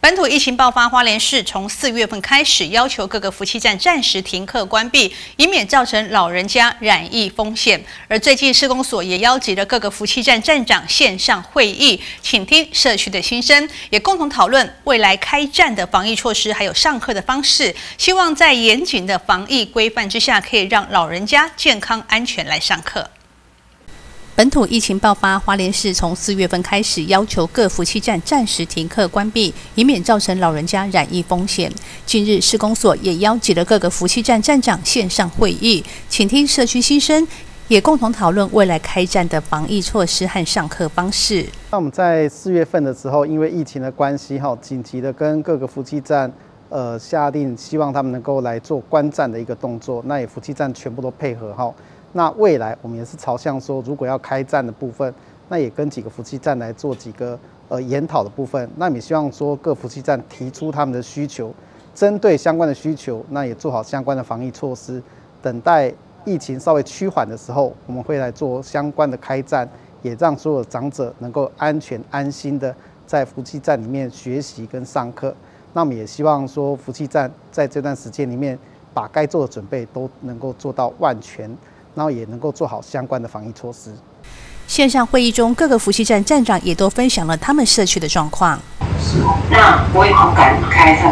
本土疫情爆发，花莲市从4月份开始要求各个福气站暂时停课关闭，以免造成老人家染疫风险。而最近市公所也邀集了各个福气站站长线上会议，倾听社区的心声，也共同讨论未来开站的防疫措施，还有上课的方式。希望在严谨的防疫规范之下，可以让老人家健康安全来上课。本土疫情爆发，花莲市从4月份开始要求各福气站暂时停课关闭，以免造成老人家染疫风险。近日，市公所也邀集了各个福气站站长线上会议，倾听社区心声，也共同讨论未来开站的防疫措施和上课方式。 那我们在4月份的时候，因为疫情的关系，紧急的跟各个福气站下令，希望他们能够来做关站的一个动作。那也福气站全部都配合哈。那未来我们也是朝向说，如果要开站的部分，那也跟几个福气站来做几个研讨的部分。那也希望说各福气站提出他们的需求，针对相关的需求，那也做好相关的防疫措施。等待疫情稍微趋缓的时候，我们会来做相关的开站，也让所有长者能够安全安心的在福气站里面学习跟上课。那我们也希望说福气站在这段时间里面，把该做的准备都能够做到万全。然后也能够做好相关的防疫措施。 线上会议中，各个福气站站长也都分享了他们社区的状况。 那我也不敢开上，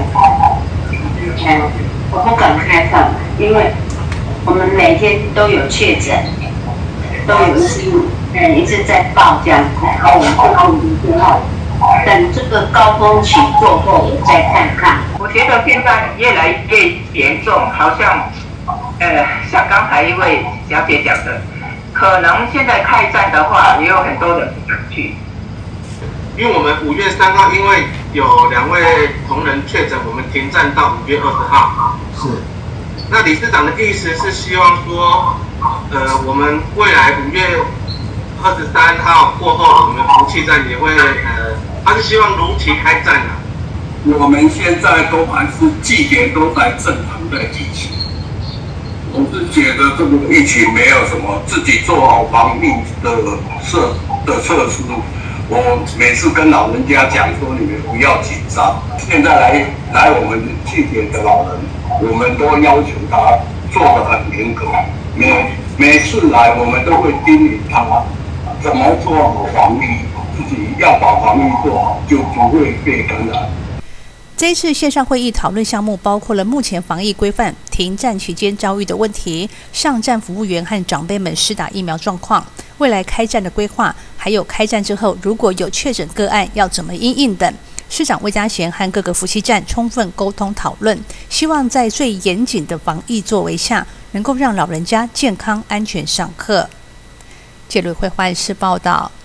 我不敢开上，因为我们每天都有确诊，都有一直在报这样，然后我们就等这个高峰期过后，我再看看。 我觉得现在越来越严重，好像。像刚才一位小姐讲的，可能现在开站的话，也有很多人不敢去。 因为我们5月3号，因为有2位同仁确诊，我们停站到5月20号。是。那理事长的意思是希望说，我们未来5月23号过后，我们福气站也会他是希望如期开站的。 我们现在都还是祭典都在正常的进行。我是觉得这个疫情没有什么，自己做好防疫的措施。我每次跟老人家讲说，你们不要紧张。现在来我们祭典的老人，我们都要求他做得很严格。每次来，我们都会叮咛他怎么做好防疫，自己要把防疫做好，就不会被感染。 这一次线上会议讨论项目包括了目前防疫规范、停站期间遭遇的问题、上站服务员和长辈们施打疫苗状况、未来开站的规划，还有开站之后如果有确诊个案要怎么因应等。市长魏家贤和各个福气站充分沟通讨论，希望在最严谨的防疫作为下，能够让老人家健康安全上课。记者会花莲市报道。